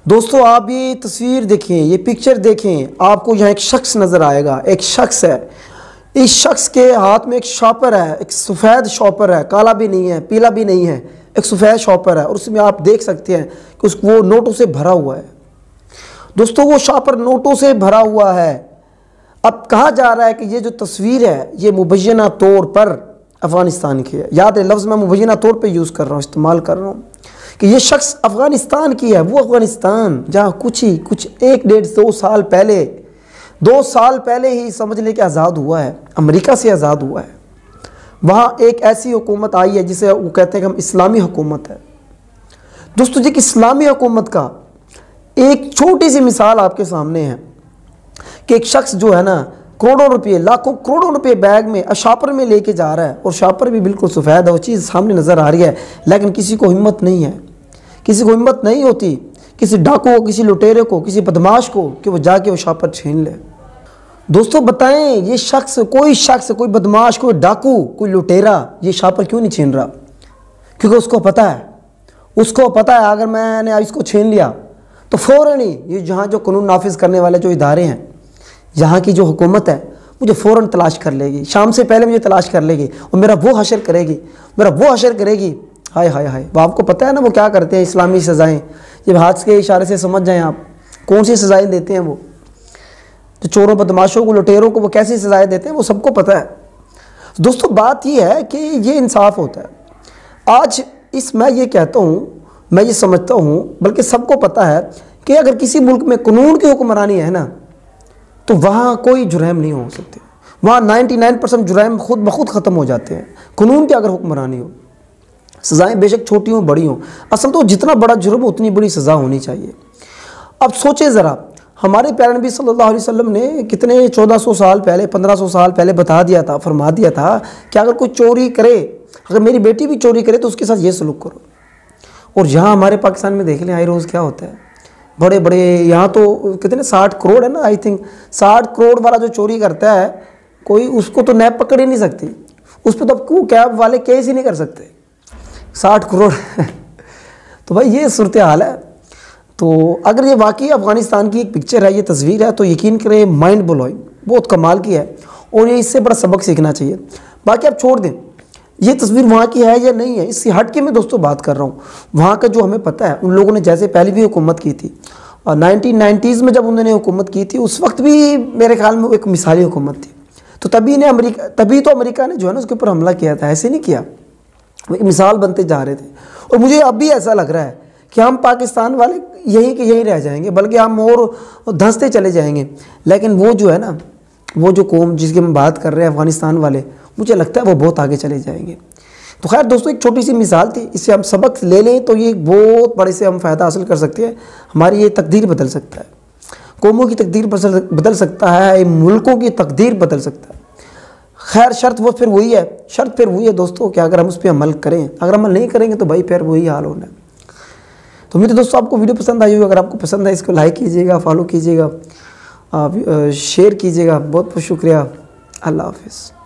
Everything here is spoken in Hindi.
दोस्तों आप ये तस्वीर देखें, ये पिक्चर देखें, आपको यहाँ एक शख्स नज़र आएगा। एक शख्स है, इस शख्स के हाथ में एक शॉपर है, एक सफ़ेद शॉपर है, काला भी नहीं है, पीला भी नहीं है, एक सफ़ेद शॉपर है और उसमें आप देख सकते हैं कि वो नोटों से भरा हुआ है। दोस्तों वो शॉपर नोटों से भरा हुआ है। अब कहा जा रहा है कि ये जो तस्वीर है ये मुबैना तौर पर अफ़गानिस्तान की है। याद है, लफ्ज़ मैं मुबैना तौर पर यूज़ कर रहा हूँ, इस्तेमाल कर रहा हूँ कि ये शख्स अफ़गानिस्तान की है। वो अफ़गानिस्तान जहाँ कुछ 1-1.5-2 साल पहले, 2 साल पहले ही समझ ले कि आज़ाद हुआ है, अमेरिका से आज़ाद हुआ है। वहाँ एक ऐसी हुकूमत आई है जिसे वो कहते हैं कि हम इस्लामी हुकूमत है। दोस्तों जी, इस्लामी हुकूमत का एक छोटी सी मिसाल आपके सामने है कि एक शख्स जो है ना करोड़ों रुपये, लाखों करोड़ों रुपये बैग में शॉपर में लेके जा रहा है और शॉपर भी बिल्कुल सफ़ेद है, वो चीज़ सामने नज़र आ रही है, लेकिन किसी को हिम्मत नहीं है, किसी को हिम्मत नहीं होती, किसी डाकू को, किसी लुटेरे को, किसी बदमाश को कि वो जाके वो शॉपर छीन ले। दोस्तों बताएं, ये शख्स, कोई बदमाश, कोई डाकू, कोई लुटेरा ये शॉपर क्यों नहीं छीन रहा? क्योंकि उसको पता है अगर मैंने इसको छीन लिया तो फ़ौरन ही ये जहाँ जो कानून नाफिज करने वाले जो इदारे हैं, यहाँ की जो हुकूमत है, मुझे फ़ौरन तलाश कर लेगी, शाम से पहले मुझे तलाश कर लेगी और मेरा वो हशर करेगी। हाय हाय हाय। वो आपको पता है ना वो क्या करते हैं, इस्लामी सज़ाएँ। जब हाथ के इशारे से समझ जाएं आप कौन सी सज़ाएँ देते हैं वो, तो चोरों, बदमाशों को, लुटेरों को वो कैसी सज़ाएँ देते हैं वो सबको पता है। दोस्तों बात ये है कि ये इंसाफ होता है। आज मैं ये कहता हूँ, मैं ये समझता हूँ, बल्कि सबको पता है कि अगर किसी मुल्क में कानून की हुक्मरानी है ना तो वहाँ कोई जुर्म नहीं हो सकते। वहाँ 99% जुर्म खुद ब खुद ख़त्म हो जाते हैं कानून की अगर हुक्मरानी हो। सज़ाएँ बेशक छोटी हों, बड़ी हों, असल तो जितना बड़ा जुर्म हो उतनी बड़ी सज़ा होनी चाहिए। अब सोचें ज़रा, हमारे प्यारे नबी सल्लल्लाहु अलैहि वसल्लम ने कितने 1400 साल पहले, 1500 साल पहले बता दिया था, फरमा दिया था कि अगर कोई चोरी करे, अगर मेरी बेटी भी चोरी करे तो उसके साथ ये सलूक करो। और यहाँ हमारे पाकिस्तान में देख लें आए रोज़ क्या होता है, बड़े बड़े यहाँ तो कितने 60 करोड़ है ना, आई थिंक 60 करोड़ वाला जो चोरी करता है कोई, उसको तो नैब पकड़ ही नहीं सकती, उस पर तो कैब वाले केस ही नहीं कर सकते, 60 करोड़ तो भाई ये सूरत हाल है। तो अगर ये वाकई अफ़गानिस्तान की एक पिक्चर है, ये तस्वीर है, तो यकीन करें माइंड ब्लोइंग, बहुत कमाल की है और ये इससे बड़ा सबक सीखना चाहिए। बाकी आप छोड़ दें ये तस्वीर वहाँ की है या नहीं है, इससे हट के मैं दोस्तों बात कर रहा हूँ। वहाँ का जो हमें पता है, उन लोगों ने जैसे पहले भी हुकूमत की थी और 1990s में जब उन्होंने हुकूमत की थी उस वक्त भी मेरे ख्याल में एक मिसाली हुकूमत थी। तो तभी तो अमेरिका ने जो है ना उसके ऊपर हमला किया था, ऐसे नहीं किया, वो एक मिसाल बनते जा रहे थे। और मुझे अब भी ऐसा लग रहा है कि हम पाकिस्तान वाले यहीं के यहीं रह जाएंगे, बल्कि हम और धंसते चले जाएंगे। लेकिन वो जो है ना, वो जो कौम जिसकी हम बात कर रहे हैं अफ़गानिस्तान वाले, मुझे लगता है वो बहुत आगे चले जाएंगे। तो खैर दोस्तों, एक छोटी सी मिसाल थी, इससे हम सबक ले लें तो ये बहुत बड़े से हम फ़ायदा हासिल कर सकते हैं। हमारी ये तकदीर बदल सकता है, कौमों की तकदीर बदल सकता है, मुल्कों की तकदीर बदल सकता है। खैर शर्त फिर वही है दोस्तों कि अगर हम उस पर अमल करें, अगर अमल नहीं करेंगे तो भाई फिर वही हाल होना है। तो मेरे दोस्तों आपको वीडियो पसंद आई होगी, अगर आपको पसंद है इसको लाइक कीजिएगा, फॉलो कीजिएगा, शेयर कीजिएगा। बहुत बहुत शुक्रिया। अल्लाह हाफ़िज़।